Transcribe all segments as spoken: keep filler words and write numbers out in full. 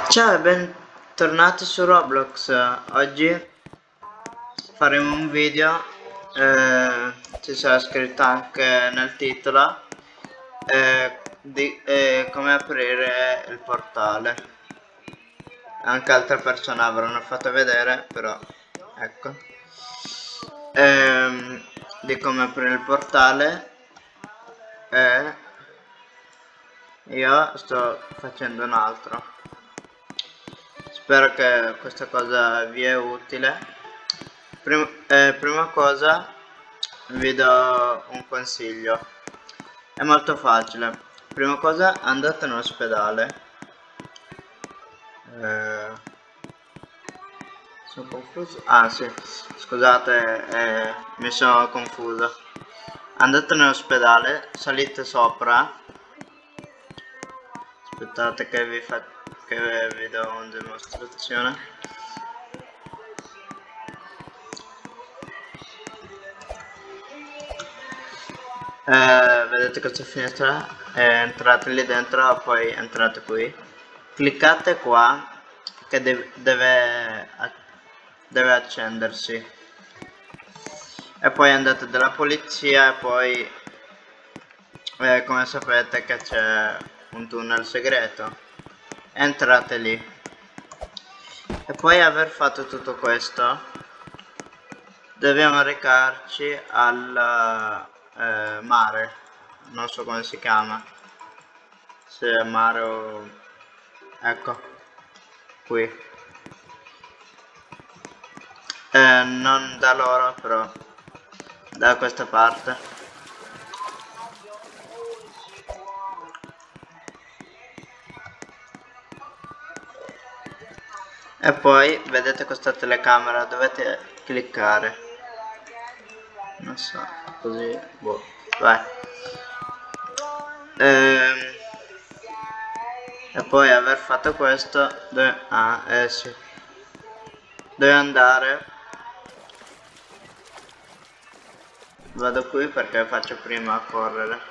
Ciao e bentornati su Roblox. Oggi faremo un video, eh, ci sarà scritto anche nel titolo, eh, di eh, come aprire il portale. Anche altre persone avranno fatto vedere, però ecco, ehm, di come aprire il portale. E io sto facendo un altro. Spero che questa cosa vi è utile. Prima, eh, prima cosa vi do un consiglio. È molto facile. Prima cosa andate in ospedale. Eh, sono confuso. Ah sì, scusate, eh, mi sono confuso. Andate in ospedale, salite sopra. Aspettate che vi fa che vi do una dimostrazione. Eh, vedete questa finestra? Eh, entrate lì dentro, poi entrate qui. Cliccate qua che deve, deve, deve accendersi. E poi andate dalla polizia e poi eh, come sapete che c'è un tunnel segreto. Entrate lì. E poi aver fatto tutto questo dobbiamo recarci al eh, mare, non so come si chiama, se è mare o... ecco, qui, eh, non da loro però, da questa parte. E poi vedete questa telecamera, dovete cliccare, non so, così, boh, vai. Ehm, e poi aver fatto questo dove, ah eh sì, deve andare, vado qui perché faccio prima a correre,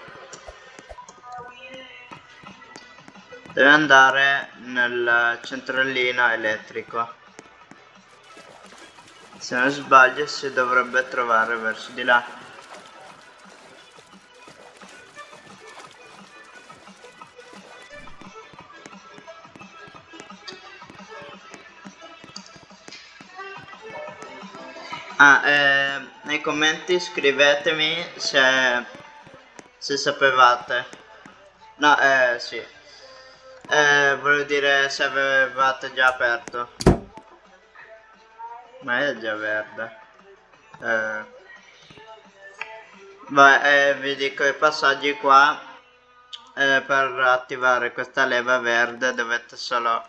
deve andare nel centralino elettrico, se non sbaglio si dovrebbe trovare verso di là. Ah, eh, nei commenti scrivetemi se, se sapevate. No, eh, sì. Eh, volevo dire se avevate già aperto. Ma è già verde. Eh, vai, eh, vi dico i passaggi qua. Eh, per attivare questa leva verde dovete solo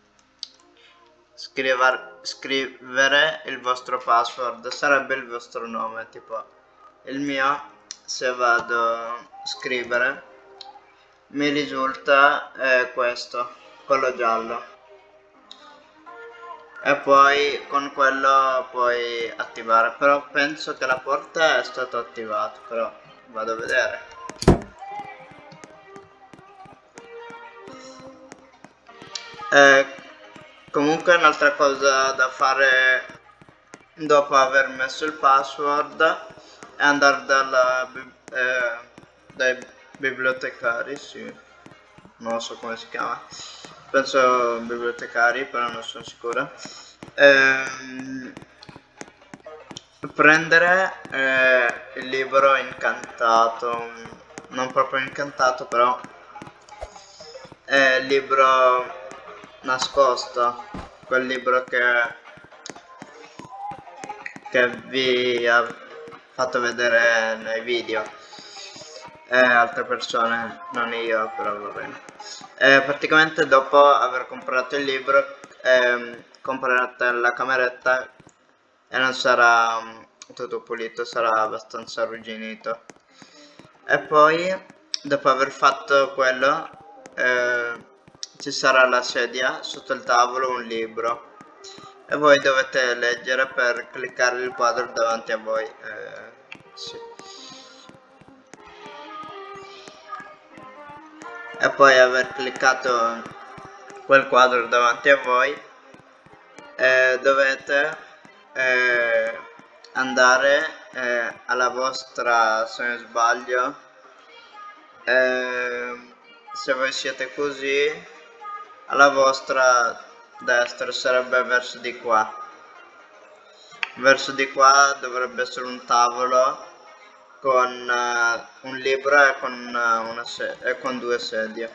Scriver, scrivere il vostro password, sarebbe il vostro nome, tipo il mio, se vado a scrivere mi risulta eh, questo, quello giallo, e poi con quello puoi attivare, però penso che la porta è stata attivata, però vado a vedere. Eh, comunque un'altra cosa da fare dopo aver messo il password è andare dalla, eh, dai bibliotecari, sì, non so come si chiama, penso bibliotecari, però non sono sicuro. Ehm, prendere eh, il libro incantato, non proprio incantato, però è il libro nascosto, quel libro che che vi ha fatto vedere nei video e altre persone, non io, però va bene. E praticamente dopo aver comprato il libro ehm, comprate la cameretta e non sarà um, tutto pulito, sarà abbastanza arrugginito. E poi dopo aver fatto quello eh, ci sarà la sedia, sotto il tavolo un libro e voi dovete leggere per cliccare il quadro davanti a voi. Eh, sì. E poi aver cliccato quel quadro davanti a voi, eh, dovete eh, andare eh, alla vostra, se non sbaglio, eh, se voi siete così, alla vostra destra sarebbe verso di qua. Verso di qua dovrebbe essere un tavolo con uh, un libro e con, uh, una e con due sedie.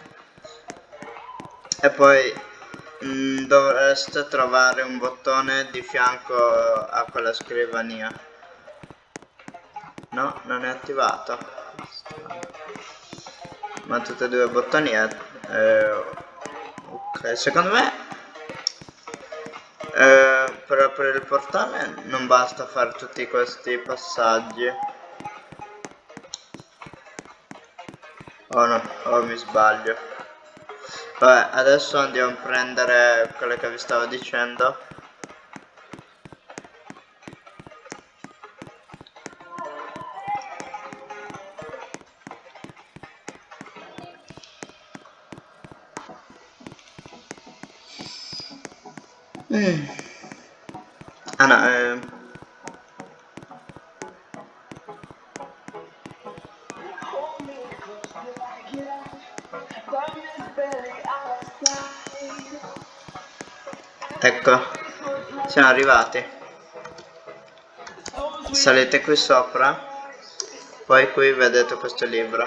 E poi mh, dovreste trovare un bottone di fianco a quella scrivania. No, non è attivato. Ma tutti e due i bottoni è... Eh, ok, secondo me eh, per aprire il portale non basta fare tutti questi passaggi. Oh no, oh mi sbaglio. Vabbè, adesso andiamo a prendere quello che vi stavo dicendo. Mm. Ah no, eh... ecco, siamo arrivati. Salite qui sopra, poi qui vedete questo libro.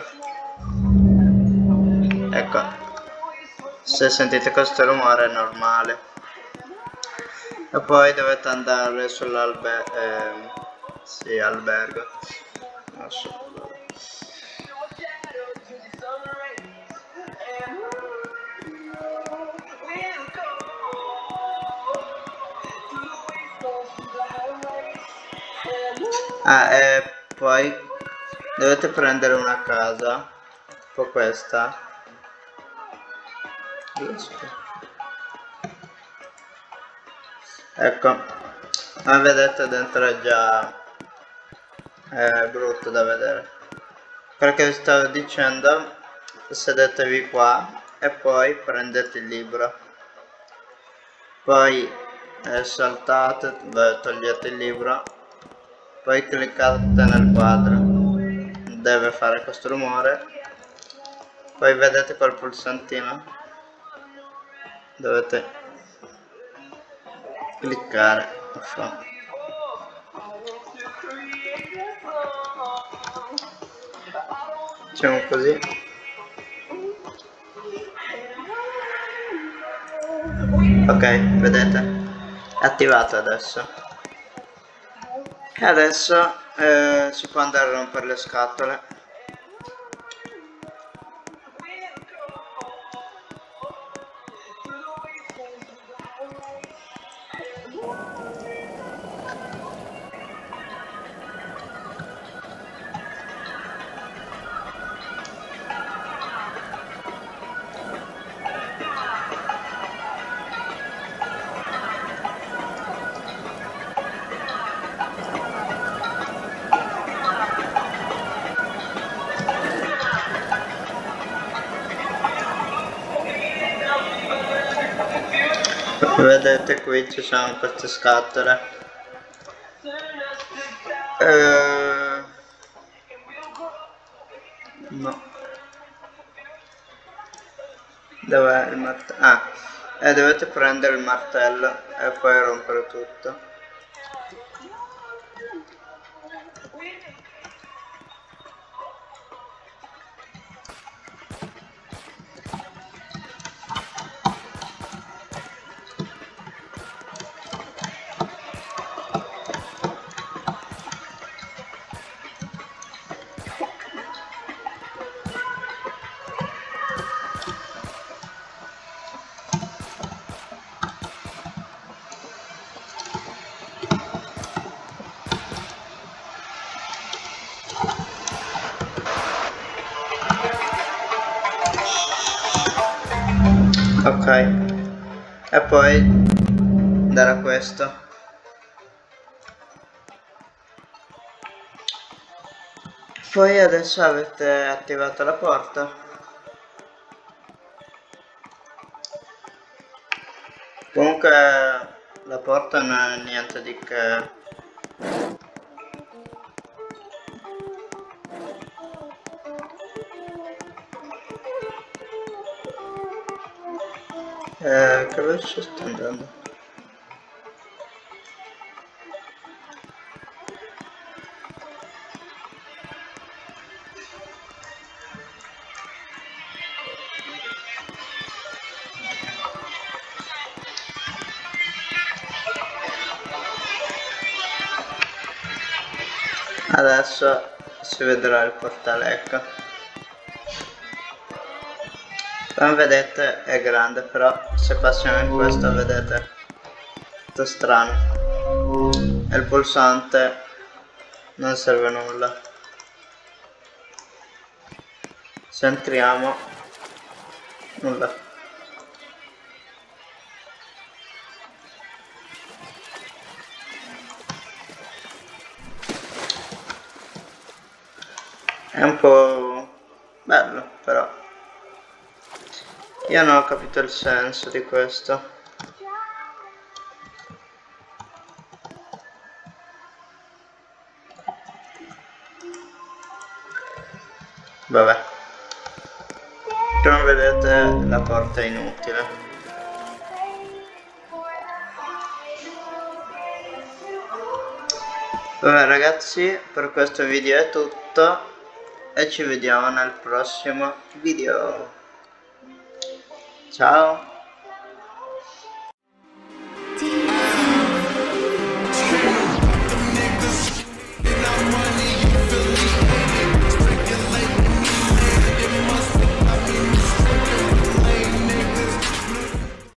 Ecco, se sentite questo rumore è normale. E poi dovete andare sull'albergo, eh, sì, albergo. Non so. Ah, e poi dovete prendere una casa, tipo questa. Ecco, ma vedete dentro è già è brutto da vedere. Quello che vi stavo dicendo, sedetevi qua e poi prendete il libro, poi eh, saltate, beh, togliete il libro, poi cliccate nel quadro, deve fare questo rumore, poi vedete quel pulsantino, dovete cliccare. Facciamo così. Ok, vedete? È attivato adesso. E adesso eh, si può andare a rompere le scatole. Vedete qui ci sono queste scatole. Eh, no. Dov'è il martello? Ah, e dovete prendere il martello e poi rompere tutto. Ok, e poi andare a questo. Poi adesso avete attivato la porta. Comunque la porta non è niente di che. Eh, che verso sta andando? Adesso si vedrà il portale, ecco. Come vedete è grande, però se passiamo in questo vedete tutto strano. E il pulsante non serve a nulla. Se entriamo, nulla. È un po' bello, però io non ho capito il senso di questo. Vabbè, come vedete la porta è inutile. Vabbè ragazzi, per questo video è tutto e ci vediamo nel prossimo video. Ciao!